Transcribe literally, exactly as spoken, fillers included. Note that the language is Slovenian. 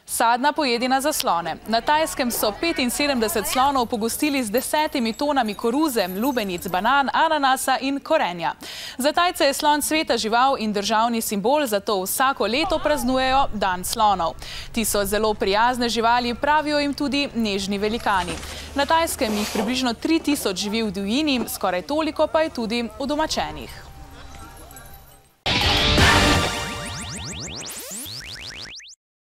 Sadna pojedina za slone. Na Tajskem so petinsedemdeset slonov pogostili z desetimi tonami koruze, lubenic, banan, ananasa in korenja. Za Tajce je slon sveta žival in državni simbol, zato vsako leto praznujejo Dan slonov. Ti so zelo prijazne živali, pravijo jim tudi nežni velikani. Na Tajskem jih približno tri tisoč živi v divjini, skoraj toliko pa je tudi udomačenih.